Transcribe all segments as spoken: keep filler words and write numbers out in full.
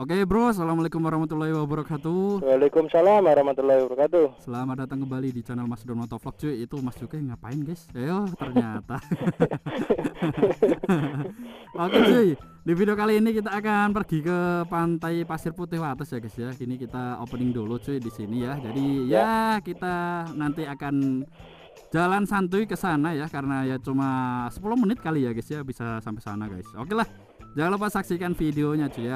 Oke bro, assalamualaikum warahmatullahi wabarakatuh. Waalaikumsalam warahmatullahi wabarakatuh. Selamat datang kembali di channel Mas Don Motovlog cuy. Itu Mas Juke ngapain guys? Ayo ternyata. Oke cuy, di video kali ini kita akan pergi ke pantai Pasir Putih Wates ya guys ya. Ini kita opening dulu cuy di sini ya. Jadi ya, ya kita nanti akan jalan santuy ke sana ya, karena ya cuma sepuluh menit kali ya guys ya, bisa sampai sana guys. Oke lah. Jangan lupa saksikan videonya cuy ya.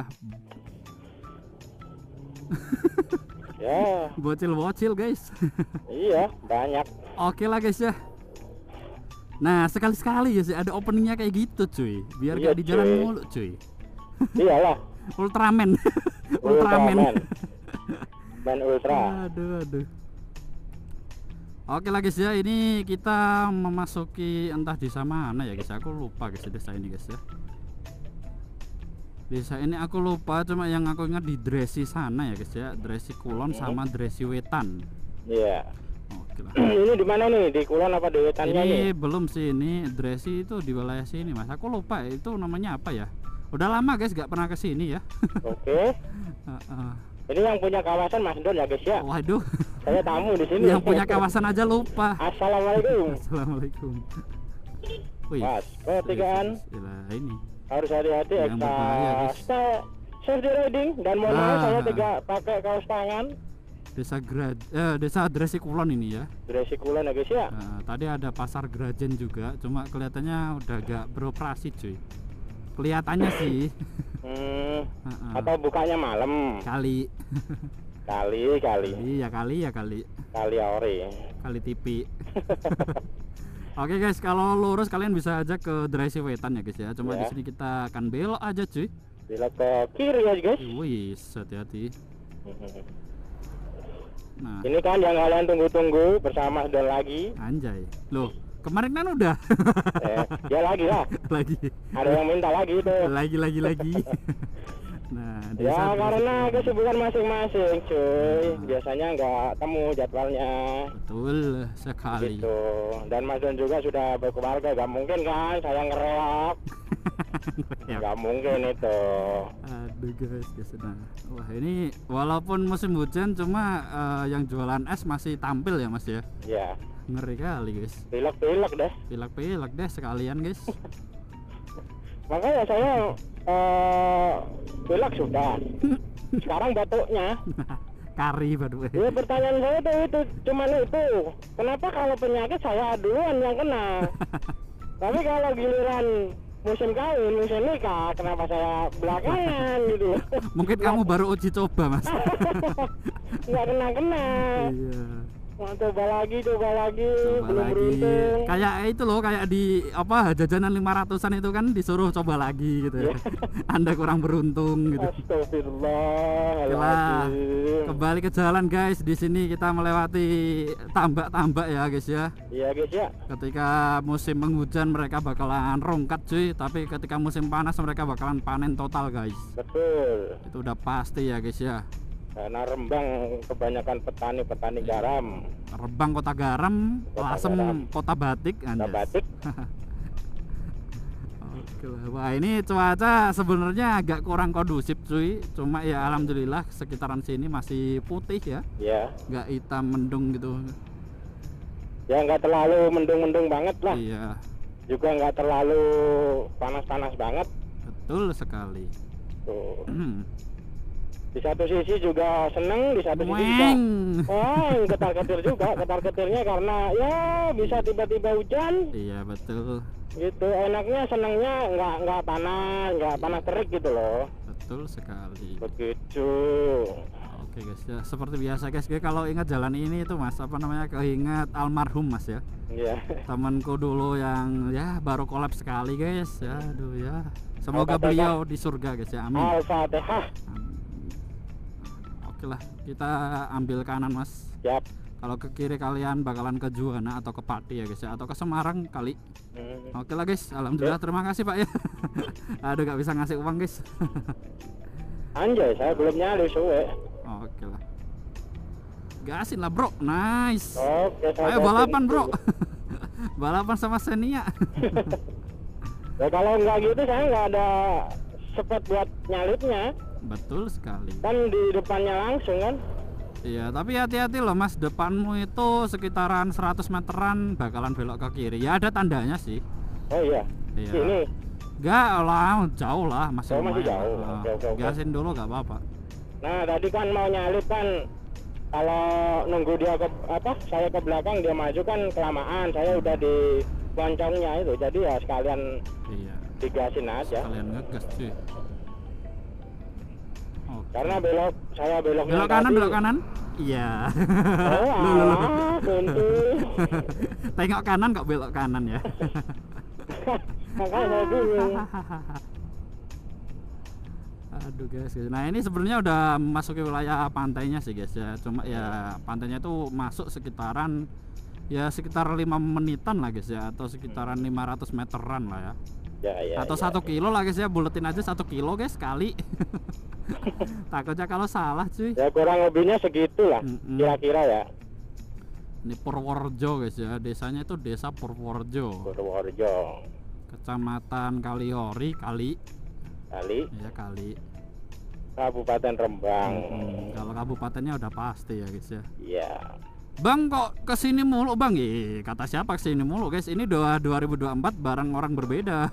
Ya, bocil-bocil guys. iya banyak. Oke lah guys ya. Nah sekali-sekali guys ya, ada openingnya kayak gitu cuy, biar iya, gak di jalan cuy. mulu cuy. Iyalah. Ultraman. Ultraman. Ultraman. Man Ultra. Aduh aduh. Oke lah guys ya, ini kita memasuki entah desa mana ya guys. Aku lupa guys desa ini guys ya. Desa ini aku lupa, cuma yang aku ingat di Dresi sana ya guys ya, Dresi Kulon sama Dresi Wetan. Iya. Oke lah. Ini di mana nih? Di Kulon apa di Wetannya Ini nih? belum sih, ini Dresi itu di wilayah sini mas. Aku lupa itu namanya apa ya. Udah lama guys gak pernah ke sini ya. Oke. uh, uh. Ini yang punya kawasan Mas Don ya guys ya. Waduh. Saya tamu di sini. Yang punya kawasan aja lupa. Assalamualaikum. Assalamualaikum. Wih. Mas, pertigaan. Ini. Harus hati-hati Yang berbahaya, ekstra. guys. Stay safety riding dan mohon maaf Ah. saya tidak pakai kaos tangan. Desa Grad, eh, desa Dresi Kulon ini ya. Dresi Kulon ya guys ya. Nah, tadi ada pasar Grajen juga, cuma kelihatannya udah gak beroperasi cuy. Kelihatannya sih. Hmm. Uh-uh. Atau bukanya malam. Kali. Kali kali. Iya kali ya kali. Kali ori. Kali T V. Oke guys, kalau lurus kalian bisa aja ke Dresi Wetan ya guys ya. Cuma Ya. di sini kita akan belok aja cuy. Belok ke kiri ya guys. Wih, hati-hati. Nah, Ini kan yang kalian tunggu-tunggu bersama Don lagi. anjay. Loh, kemarin kan udah. Eh, ya lagi lah. lagi. Ada yang minta lagi tuh. Lagi lagi lagi. Nah, Ya desa karena Dresi- kesibukan masing-masing cuy. Biasanya nggak temu jadwalnya. betul sekali. Gitu. Dan Mas Don juga sudah berkeluarga. Gak mungkin kan saya ngerelak. Ya. Gak mungkin itu. Aduh guys, guys nah. Wah ini walaupun musim hujan cuma eh, yang jualan es masih tampil ya mas ya. Ya. Ngeri kali guys. Pilek-pilek deh. Pilek-pilek deh sekalian guys. Makanya saya eh pilek sudah. Sekarang batuknya. Kari baru. Ya pertanyaan saya tuh itu cuman itu. Kenapa kalau penyakit saya duluan yang kena? Tapi kalau giliran musim kawin, musim nikah, kenapa saya belakangan gitu? Mungkin kamu baru uji coba mas. Nggak kena-kena. Iya. Mau coba lagi, coba lagi, Coba belum lagi. beruntung. Kayak itu loh, kayak di apa jajanan lima ratusan itu kan disuruh coba lagi gitu ya. Anda kurang beruntung gitu. Oke lah, Astagfirullahaladzim. kembali ke jalan guys. Di sini kita melewati tambak-tambak ya guys ya. Iya guys ya. Ketika musim penghujan mereka bakalan rongkat cuy, tapi ketika musim panas mereka bakalan panen total guys. Betul. Itu udah pasti ya guys ya. Karena Rembang kebanyakan petani-petani garam. Rembang kota garam, Kota Lasem garam. kota batik. Kita anjas. batik. Oke lah. Wah ini cuaca sebenarnya agak kurang kondusif cuy. Cuma ya alhamdulillah sekitaran sini masih putih ya, Ya. nggak hitam mendung gitu. Ya nggak terlalu mendung-mendung banget lah. Iya, Juga nggak terlalu panas-panas banget. betul sekali. Tuh. Hmm. Di satu sisi juga seneng, di satu sisi juga Weng. oh, ketar-ketir juga, ketar-ketirnya karena ya bisa tiba-tiba hujan Iya betul, gitu. Enaknya senengnya nggak nggak panas, nggak panas terik gitu loh. betul sekali. Begitu. Oke guys ya, seperti biasa guys, gue kalau ingat jalan ini itu mas, apa namanya, keinget almarhum mas ya, Iya. temanku dulu yang ya baru kolab sekali guys ya. Aduh ya, semoga Al-Fatihah. beliau di surga guys ya, amin. Al-Fatihah. Amin. Oke lah, kita ambil kanan mas. Siap. Kalau ke kiri kalian bakalan ke Juwana atau ke Pati ya guys ya, atau ke Semarang kali. Hmm. Oke lah guys, alhamdulillah, terima kasih pak ya. Aduh gak bisa ngasih uang guys. Anjay, saya belum nyali suwe. Oke lah, gasin lah bro, nice. Oke, saya Ayo balapan gasin bro. dulu. Balapan sama Xenia. Ya kalau nggak gitu saya nggak ada spot buat nyalipnya. Betul sekali. Kan di depannya langsung kan. Iya, tapi hati-hati loh Mas, depanmu itu sekitaran seratus meteran bakalan belok ke kiri. Ya ada tandanya sih. Oh iya. Iya. Ini. Enggak lah, jauh lah, masih Oh, masih lumayan. jauh. Nah, Oke, oke, oke. gasin dulu nggak apa-apa. Nah, tadi kan mau nyalip kan, kalau nunggu dia ke apa? Saya ke belakang dia maju kan kelamaan. Saya udah di loncongnya itu. Jadi ya sekalian Iya. digasin aja. Kalian ngegas cuy. Oke. Karena belok saya belok Belok kanan, belok kanan. Iya. Oh, Loh, loh, loh. alah, kuntu. Tengok kanan kok belok kanan ya. Makanya saya bingung. Aduh guys, guys. Nah ini sebenarnya udah memasuki wilayah pantainya sih guys ya. Cuma ya pantainya itu masuk sekitaran ya sekitar lima menitan lah guys ya, atau sekitaran lima ratus meteran lah ya. Ya, ya, Atau ya. satu kilo lah guys ya, buletin aja satu kilo guys sekali. Takutnya kalau salah cuy. Ya kurang lebihnya segitulah, Mm-mm. kira-kira ya. Ini Purworejo guys ya, desanya itu desa Purworejo, Purworejo, kecamatan Kaliori, Kali, kali ya Kali. Kabupaten Rembang. Hmm, kalau kabupatennya udah pasti ya guys ya. Iya. Bang kok kesini mulu bang? Ih, kata siapa kesini mulu guys? Ini dua dua ribu dua puluh empat barang orang berbeda.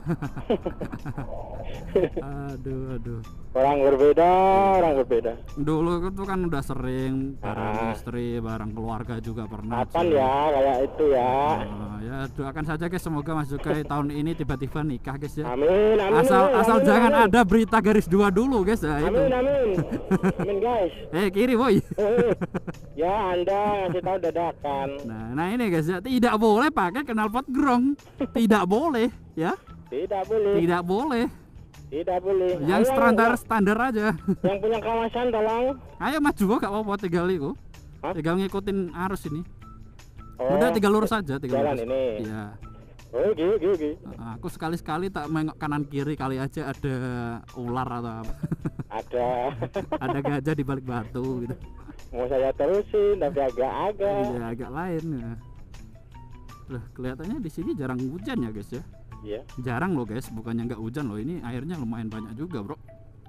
Aduh aduh. Orang berbeda, orang berbeda. Dulu itu kan udah sering bareng Ah. istri, bareng keluarga juga pernah. Kapan cuy. ya kayak itu ya? Oh, ya doakan saja guys, semoga Mas Zukai tahun ini tiba-tiba nikah guys ya. Amin, amin. Asal amin, asal amin, jangan amin. ada berita garis dua dulu guys ya itu. Amin, amin. Amin guys. Eh kiri boy. Eh, ya Anda ngasih tahu dadakan. Nah, nah ini guys ya, tidak boleh pakai knalpot grong. Tidak boleh ya. Tidak boleh. Tidak boleh. Tidak boleh. Yang Ayo, standar yang- standar aja. Yang punya kawasan tolong. Ayo maju kok gak apa-apa, tinggal itu. Hah? Tinggal ngikutin arus ini. Oh, Udah tinggal lurus aja, tinggal jalan lurus. ini. Iya. Oh, gitu, gitu. Nah, aku sekali-sekali tak mengok kanan kiri kali aja ada ular atau apa. Ada. Ada gajah di balik batu gitu. Mau saya terusin tapi agak-agak. Iya, agak lain ya. Loh, kelihatannya di sini jarang hujan ya, guys ya. Iya. Jarang loh, guys, bukannya nggak hujan loh. Ini airnya lumayan banyak juga, Bro.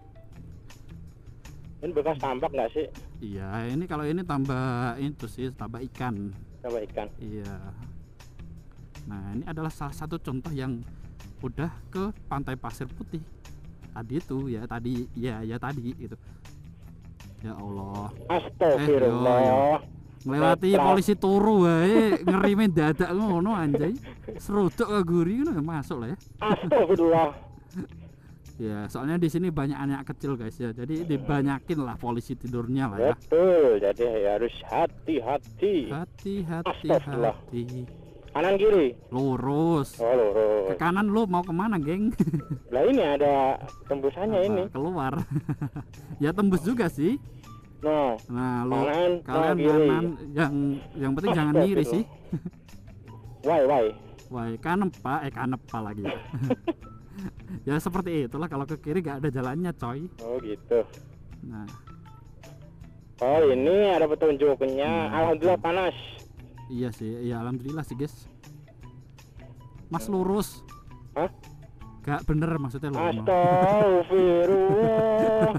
Ini bekas tambak nggak sih? Iya, ini kalau ini tambah itu sih, tambah ikan. Coba ikan. Iya. Nah, ini adalah salah satu contoh yang udah ke Pantai Pasir Putih. Tadi itu ya, tadi ya, ya tadi gitu. Ya Allah. Astagfirullah. Eh, yo, Ngelewati Netra. polisi turu wae, ngerimin dadak ngono anjay. Seruduk ke guri ngono masuk lah ya. Astagfirullah. Ya, soalnya di sini banyak anak kecil guys ya. Jadi dibanyakin lah polisi tidurnya lah ya. Betul. Jadi harus hati-hati. Hati-hati Astagfirullah. hati. Kanan kiri. Lurus. Oh, lurus. Ke kanan lu mau kemana, geng? Lah ini ada tembusannya ini. Apa, keluar. Ya tembus juga sih. No. Nah, lu Kanan, kalian no, kiri. kanan yang yang penting jangan miris sih. Why, why? Wah, kanan Pak, eh kanan Pak lagi. Ya seperti itulah, kalau ke kiri gak ada jalannya, coy. Oh, gitu. Nah, Oh, ini ada petunjuknya. Hmm. Alhamdulillah panas. iya sih, iya alhamdulillah sih, guys. Mas lurus. Hah? Gak bener maksudnya lo. Astagfirullah.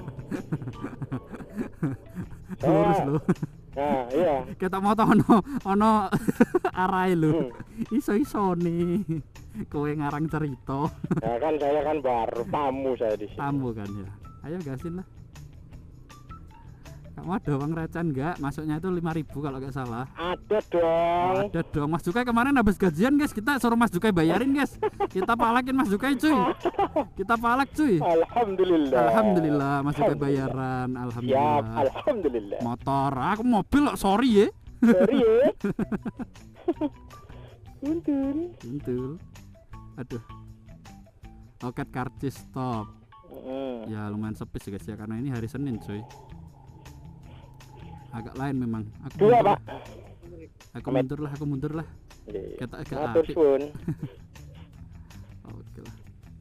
Lurus Ah. lo. Nah, iya. Kita mau tahu ono ono arai lu. Hmm. Iso-iso nih. Kowe ngarang cerita. Ya kan saya kan baru tamu saya di sini. Tamu kan ya. Ayo gasin lah. Kamu ada uang recehan enggak? Masuknya itu lima ribu kalau nggak salah. Ada dong. Ada dong. Mas Jukai kemarin habis gajian, guys. Kita suruh Mas Jukai bayarin, guys. Kita palakin Mas Jukai, cuy. Kita palak, cuy. Alhamdulillah. Alhamdulillah Mas Jukai Alhamdulillah. bayaran. Siap, Alhamdulillah. alhamdulillah. Motor, aku mobil kok, sorry ya. Sorry ya. Punten. Betul. Aduh. Loket karcis stop. Hmm. Ya lumayan sepi sih, guys ya, karena ini hari Senin, cuy. Agak lain memang. Aku Dua, mundur Pak. lah. Aku mundur lah, aku mundur lah. Iya. Kata agak Matur api. suwun. Oke lah.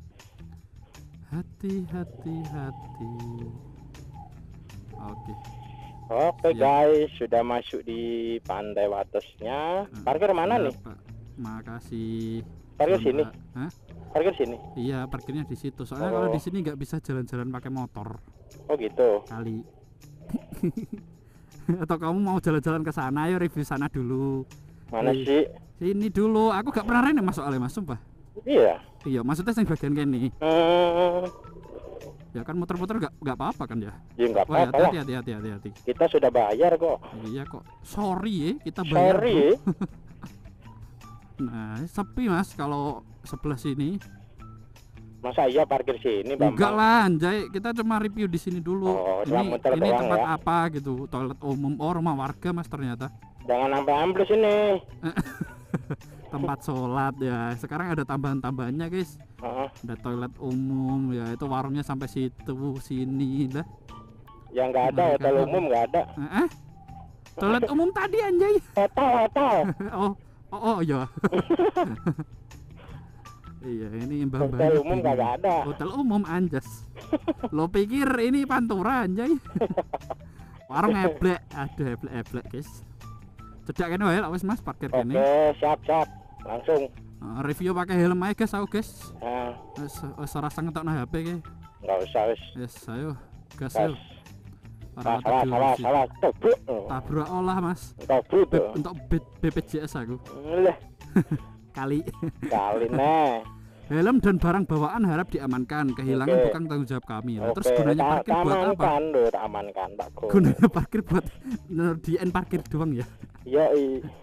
Hati hati hati. Oke. Oke Siap. guys, sudah masuk di Pantai Watesnya. Parkir mana Siap, nih? Pak. Makasih. Parkir sini. Hah? Parkir sini. Iya, parkirnya di situ. Soalnya Oh. kalau di sini nggak bisa jalan-jalan pakai motor Oh gitu. kali. Atau kamu mau jalan-jalan ke sana? Ayo review sana dulu. Mana Wih. sih? Sini dulu. Aku gak pernah rene masuk ale Mas, sumpah. Iya. Iya, maksudnya yang bagian kene. Hmm, Ya kan muter-muter gak nggak apa-apa kan ya? ya nggak Oh ya, apa-apa lah. hati-hati hati-hati hati-hati. Kita sudah bayar kok. Iya kok. Sorry ya, kita bayar. Sorry. Bro. Nah, sepi Mas kalau sebelah sini. Masa iya parkir sini, Bang? Enggak lah, anjay. Kita cuma review di sini dulu. Oh, ini cuma muter ini doang tempat ya? apa gitu? Toilet umum oh rumah warga Mas ternyata. Jangan sampai ambles ini. Tempat sholat ya. Sekarang ada tambahan-tambahannya, guys. Heeh. Ada toilet umum ya, itu warungnya sampai situ sini lah. Yang nggak ada, Mereka hotel kan- umum nggak ada. Eh? Toilet umum tadi anjay. Hotel, hotel. Oh, oh, oh iya. Iya, ini mbah mbah. Hotel umum nggak ada. Hotel umum anjas. Lo pikir ini Pantura anjay? Warung eblek, ada eblek-eblek, guys. Cedak kene wae lah wis Mas parkir Oke, kene. siap, siap. Langsung. Uh, review pakai helm aja guys, aku guys. Nah, Wis wis ora ngetokno H P ke. nggak usah, wis. Yes, ayo. Gas Gas. yuk. Salah, Para salah, mata salah, biologi. salah. Tobruk. Tabrak olah Mas. Tobruk Beb, tuh. untuk B- BPJS aku Leh, kali. kali nih. Helm dan barang bawaan harap diamankan. Kehilangan Oke. bukan tanggung jawab kami. Lah, Oke, terus gunanya ta- parkir buat apa? amankan, Dur, amankan, Pak Bro. Gunanya parkir buat di parkir doang ya. Iya,